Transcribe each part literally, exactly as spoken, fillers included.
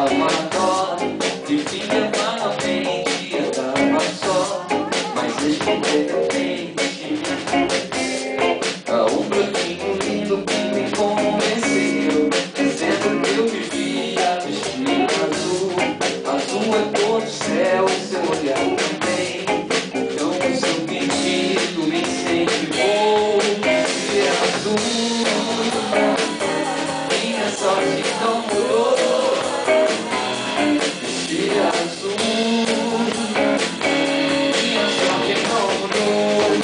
dava dó, vivia malamente, andava só, mas eis que de repente há um brotinho lindo que me convenceu, dizendo que eu vivia vestido azul. Azul é cor do céu e seu olhar também, então o seu pedido me incentivou. Se é azul, minha sorte não mudou. Vestir azul, minha sorte não mudou.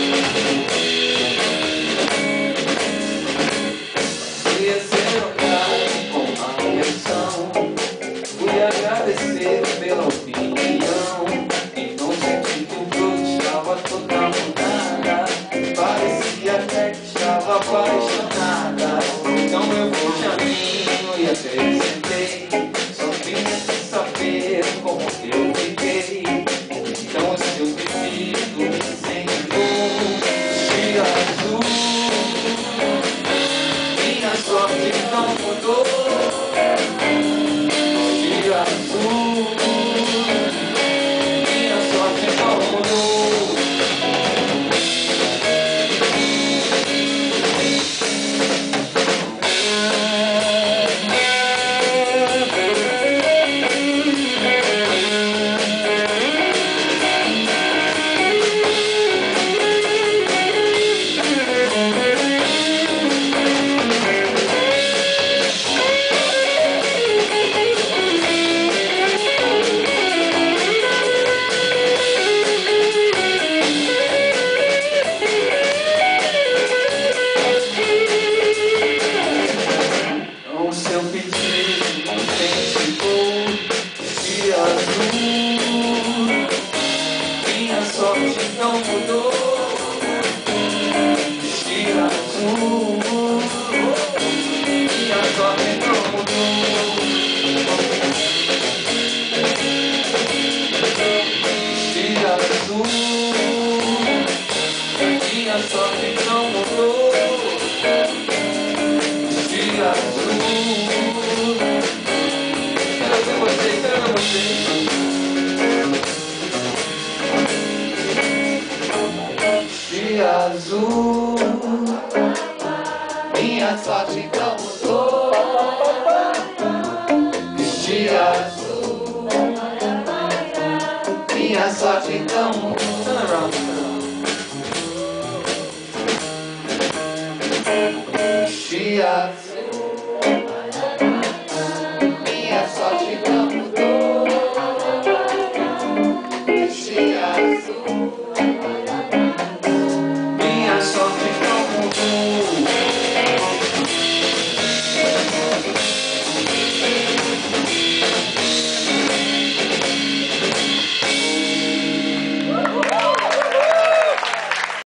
Queria ser olhado com atenção, fui agradecer pela opinião, e não senti que o broto estava toda mudada, parecia até que estava apaixonada. Então eu fui de caminho e até sentei, só queria saber como eu fiquei. Então o seu pedido me incentivou. Vestir azul, minha sorte não mudou. Vestir azul, minha sorte não mudou. O seu pedido me incentivou. Vestir azul, minha sorte não mudou. Vestir azul, minha sorte não mudou. Vestir azul, minha sorte não mudou. Vestir azul. Quero ver você, quero ver você. Vestir azul, minha sorte não mudou. Vestir azul, minha sorte não mudou. Turn around. Vestir azul, minha sorte não mudou. Vestir azul.